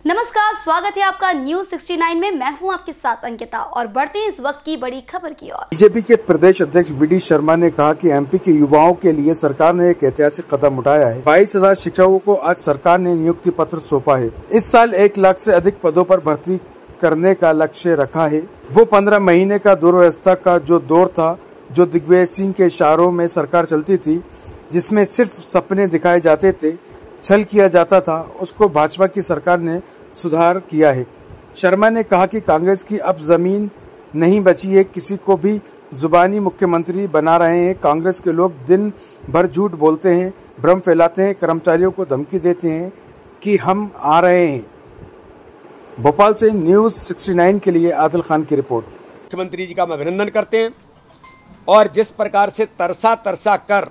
नमस्कार, स्वागत है आपका न्यूज 69 में। मैं हूं आपके साथ अंकिता और बढ़ते हैं इस वक्त की बड़ी खबर की ओर। बीजेपी के प्रदेश अध्यक्ष वी.डी. शर्मा ने कहा कि एमपी के युवाओं के लिए सरकार ने एक ऐतिहासिक कदम उठाया है। 22,000 शिक्षकों को आज सरकार ने नियुक्ति पत्र सौंपा है। इस साल 1 लाख से अधिक पदों पर भर्ती करने का लक्ष्य रखा है। वो 15 महीने का दुर्व्यवस्था का जो दौर था, जो दिग्विजय सिंह के इशारों में सरकार चलती थी, जिसमें सिर्फ सपने दिखाए जाते थे, छल किया जाता था, उसको भाजपा की सरकार ने सुधार किया है। शर्मा ने कहा कि कांग्रेस की अब जमीन नहीं बची है, किसी को भी जुबानी मुख्यमंत्री बना रहे हैं। कांग्रेस के लोग दिन भर झूठ बोलते हैं, भ्रम फैलाते हैं, कर्मचारियों को धमकी देते हैं कि हम आ रहे हैं। भोपाल से न्यूज 69 के लिए आदिल खान की रिपोर्ट। मुख्यमंत्री जी का हम अभिनंदन करते हैं और जिस प्रकार से तरसा तरसा कर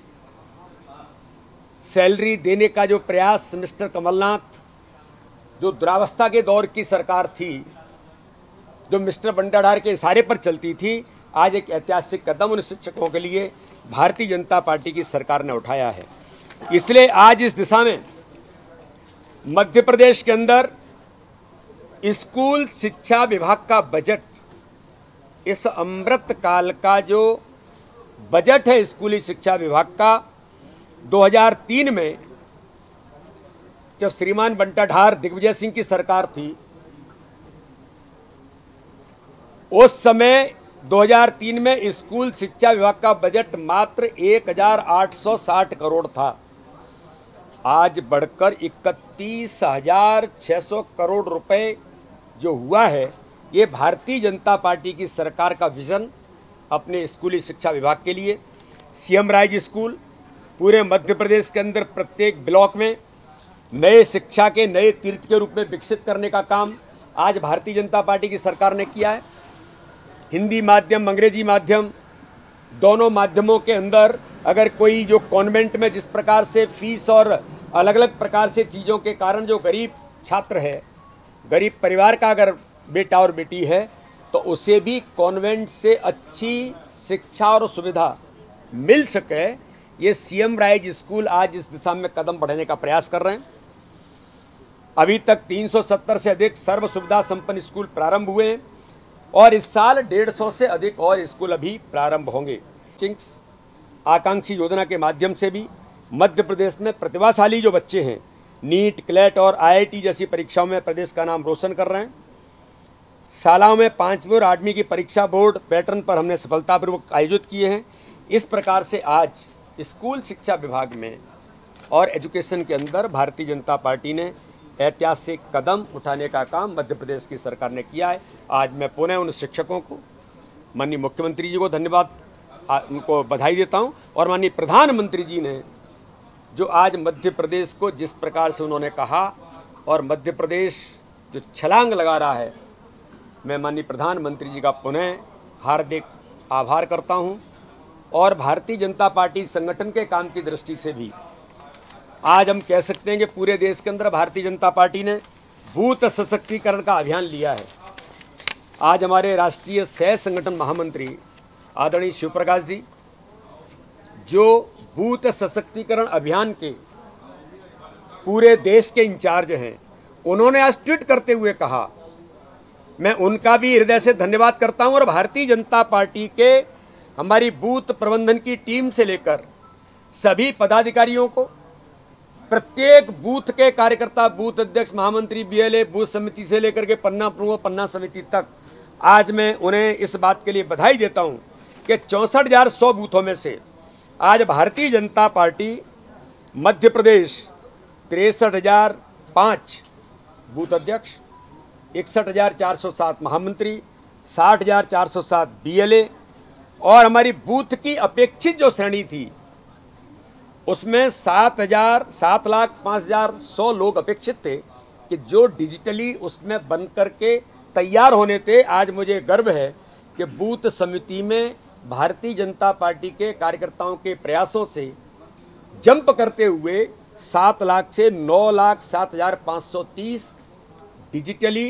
सैलरी देने का जो प्रयास मिस्टर कमलनाथ, जो दुरावस्था के दौर की सरकार थी, जो मिस्टर बंटाधार के इशारे पर चलती थी, आज एक ऐतिहासिक कदम उन शिक्षकों के लिए भारतीय जनता पार्टी की सरकार ने उठाया है। इसलिए आज इस दिशा में मध्य प्रदेश के अंदर स्कूल शिक्षा विभाग का बजट, इस अमृत काल का जो बजट है स्कूली शिक्षा विभाग का, 2003 में जब श्रीमान बंटाधार दिग्विजय सिंह की सरकार थी, उस समय 2003 में स्कूल शिक्षा विभाग का बजट मात्र 1,860 करोड़ था। आज बढ़कर 31,600 करोड़ रुपए जो हुआ है, ये भारतीय जनता पार्टी की सरकार का विजन अपने स्कूली शिक्षा विभाग के लिए। सीएम राइज स्कूल पूरे मध्य प्रदेश के अंदर प्रत्येक ब्लॉक में नए शिक्षा के नए तीर्थ के रूप में विकसित करने का काम आज भारतीय जनता पार्टी की सरकार ने किया है। हिंदी माध्यम, अंग्रेजी माध्यम, दोनों माध्यमों के अंदर अगर कोई जो कॉन्वेंट में जिस प्रकार से फीस और अलग अलग प्रकार से चीज़ों के कारण जो गरीब छात्र है, गरीब परिवार का अगर बेटा और बेटी है, तो उसे भी कॉन्वेंट से अच्छी शिक्षा और सुविधा मिल सके, ये सीएम राइज स्कूल आज इस दिशा में कदम बढ़ाने का प्रयास कर रहे हैं। अभी तक 370 से अधिक सर्व सुविधा संपन्न स्कूल प्रारंभ हुए हैं और इस साल 150 से अधिक और स्कूल अभी प्रारंभ होंगे। चिंक्स आकांक्षी योजना के माध्यम से भी मध्य प्रदेश में प्रतिभाशाली जो बच्चे हैं, नीट, क्लेट और आईआईटी जैसी परीक्षाओं में प्रदेश का नाम रोशन कर रहे हैं। शालाओं में 5वीं और 8वीं की परीक्षा बोर्ड पैटर्न पर हमने सफलतापूर्वक आयोजित किए हैं। इस प्रकार से आज स्कूल शिक्षा विभाग में और एजुकेशन के अंदर भारतीय जनता पार्टी ने ऐतिहासिक कदम उठाने का काम मध्य प्रदेश की सरकार ने किया है। आज मैं पुनः उन शिक्षकों को, माननीय मुख्यमंत्री जी को धन्यवाद, उनको बधाई देता हूं और माननीय प्रधानमंत्री जी ने जो आज मध्य प्रदेश को जिस प्रकार से उन्होंने कहा और मध्य प्रदेश जो छलांग लगा रहा है, मैं माननीय प्रधानमंत्री जी का पुनः हार्दिक आभार करता हूं। और भारतीय जनता पार्टी संगठन के काम की दृष्टि से भी आज हम कह सकते हैं कि पूरे देश के अंदर भारतीय जनता पार्टी ने बूथ सशक्तिकरण का अभियान लिया है। आज हमारे राष्ट्रीय सह संगठन महामंत्री आदरणीय शिव प्रकाश जी, जो बूथ सशक्तिकरण अभियान के पूरे देश के इंचार्ज हैं, उन्होंने आज ट्वीट करते हुए कहा, मैं उनका भी हृदय से धन्यवाद करता हूं और भारतीय जनता पार्टी के हमारी बूथ प्रबंधन की टीम से लेकर सभी पदाधिकारियों को, प्रत्येक बूथ के कार्यकर्ता, बूथ अध्यक्ष, महामंत्री, बीएलए, बूथ समिति से लेकर के पन्ना प्रमुख, पन्ना समिति तक, आज मैं उन्हें इस बात के लिए बधाई देता हूं कि 64,100 बूथों में से आज भारतीय जनता पार्टी मध्य प्रदेश 63,005 बूथ अध्यक्ष, 61,407 महामंत्री, 60,407 बीएलए और हमारी बूथ की अपेक्षित जो श्रेणी थी उसमें 7,05,100 लोग अपेक्षित थे कि जो डिजिटली उसमें बन करके तैयार होने थे। आज मुझे गर्व है कि बूथ समिति में भारतीय जनता पार्टी के कार्यकर्ताओं के प्रयासों से जंप करते हुए 7 लाख से 9,07,530 डिजिटली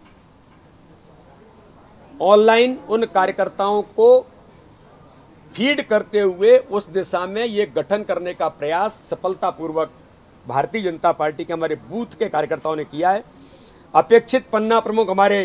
ऑनलाइन उन कार्यकर्ताओं को फीड करते हुए उस दिशा में ये गठन करने का प्रयास सफलतापूर्वक भारतीय जनता पार्टी के हमारे बूथ के कार्यकर्ताओं ने किया है। अपेक्षित पन्ना प्रमुख हमारे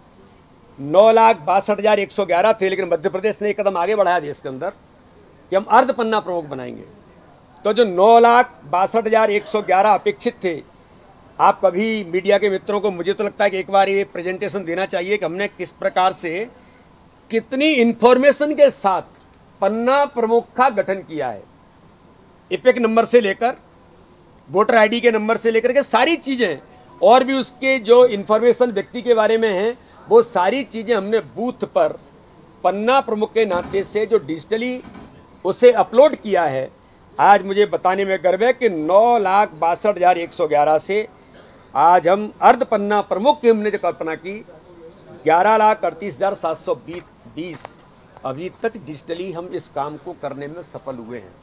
9,62,111 थे, लेकिन मध्य प्रदेश ने एक कदम आगे बढ़ाया देश के अंदर कि हम अर्ध पन्ना प्रमुख बनाएंगे। तो जो 9,62,111 अपेक्षित थे, आप कभी मीडिया के मित्रों को, मुझे तो लगता है कि एक बार ये प्रेजेंटेशन देना चाहिए कि हमने किस प्रकार से कितनी इंफॉर्मेशन के साथ पन्ना प्रमुख का गठन किया है। इपिक नंबर से लेकर वोटर आईडी के नंबर से लेकर के सारी चीज़ें, और भी उसके जो इंफॉर्मेशन व्यक्ति के बारे में है, वो सारी चीज़ें हमने बूथ पर पन्ना प्रमुख के नाते से जो डिजिटली उसे अपलोड किया है। आज मुझे बताने में गर्व है कि 9,62,111 से आज हम अर्ध पन्ना प्रमुख की हमने जो कल्पना की 11,38,720 अभी तक डिजिटली हम इस काम को करने में सफल हुए हैं।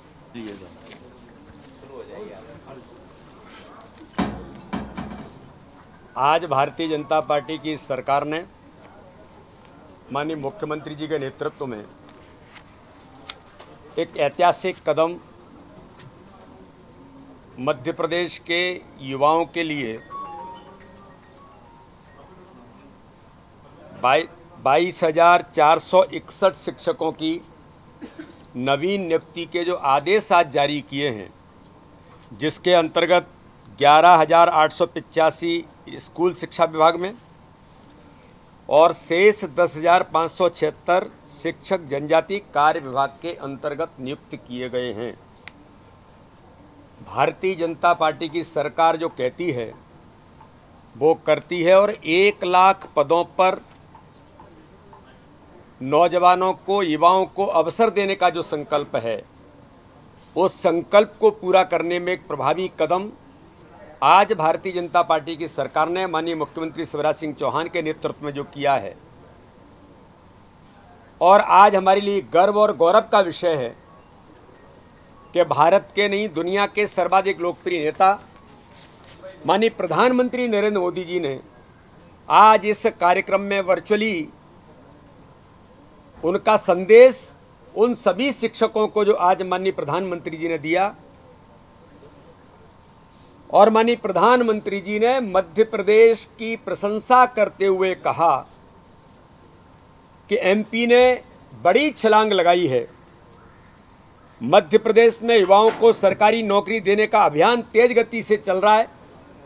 आज भारतीय जनता पार्टी की सरकार ने माननीय मुख्यमंत्री जी के नेतृत्व में एक ऐतिहासिक कदम मध्य प्रदेश के युवाओं के लिए 22,461 शिक्षकों की नवीन नियुक्ति के जो आदेश आज जारी किए हैं, जिसके अंतर्गत 11,885 स्कूल शिक्षा विभाग में और शेष 10,576 शिक्षक जनजाति कार्य विभाग के अंतर्गत नियुक्त किए गए हैं। भारतीय जनता पार्टी की सरकार जो कहती है वो करती है, और 1 लाख पदों पर नौजवानों को, युवाओं को अवसर देने का जो संकल्प है, उस संकल्प को पूरा करने में एक प्रभावी कदम आज भारतीय जनता पार्टी की सरकार ने माननीय मुख्यमंत्री शिवराज सिंह चौहान के नेतृत्व में जो किया है, और आज हमारे लिए गर्व और गौरव का विषय है कि भारत के नहीं, दुनिया के सर्वाधिक लोकप्रिय नेता माननीय प्रधानमंत्री नरेंद्र मोदी जी ने आज इस कार्यक्रम में वर्चुअली उनका संदेश उन सभी शिक्षकों को जो आज माननीय प्रधानमंत्री जी ने दिया, और माननीय प्रधानमंत्री जी ने मध्य प्रदेश की प्रशंसा करते हुए कहा कि एमपी ने बड़ी छलांग लगाई है। मध्य प्रदेश में युवाओं को सरकारी नौकरी देने का अभियान तेज गति से चल रहा है।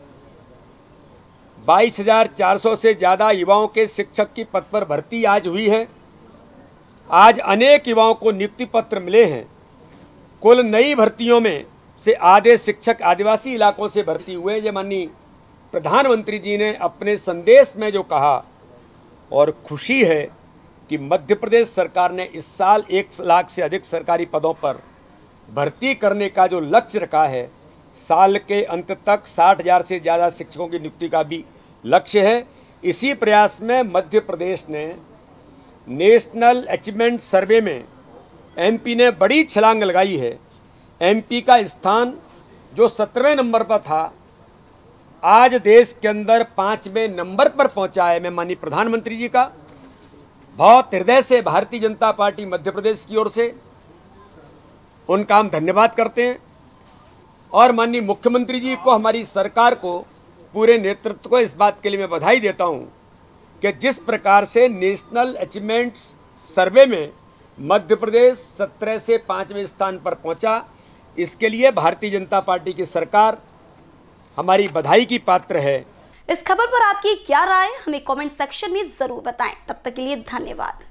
22,400 से ज़्यादा युवाओं के शिक्षक की पद पर भर्ती आज हुई है। आज अनेक युवाओं को नियुक्ति पत्र मिले हैं। कुल नई भर्तियों में से आधे शिक्षक आदिवासी इलाकों से भर्ती हुए। ये माननीय प्रधानमंत्री जी ने अपने संदेश में जो कहा, और खुशी है कि मध्य प्रदेश सरकार ने इस साल 1 लाख से अधिक सरकारी पदों पर भर्ती करने का जो लक्ष्य रखा है, साल के अंत तक 60,000 से ज़्यादा शिक्षकों की नियुक्ति का भी लक्ष्य है। इसी प्रयास में मध्य प्रदेश ने नेशनल अचीवमेंट सर्वे में एमपी ने बड़ी छलांग लगाई है। एमपी का स्थान जो 17वें नंबर पर था, आज देश के अंदर 5वें नंबर पर पहुंचा है। मैं माननीय प्रधानमंत्री जी का बहुत हृदय से भारतीय जनता पार्टी मध्य प्रदेश की ओर से उनका हम धन्यवाद करते हैं, और माननीय मुख्यमंत्री जी को, हमारी सरकार को, पूरे नेतृत्व को इस बात के लिए मैं बधाई देता हूं कि जिस प्रकार से नेशनल अचीवमेंट्स सर्वे में मध्य प्रदेश 17 से 5वें स्थान पर पहुंचा, इसके लिए भारतीय जनता पार्टी की सरकार हमारी बधाई की पात्र है। इस खबर पर आपकी क्या राय, हमें कमेंट सेक्शन में जरूर बताएं। तब तक के लिए धन्यवाद।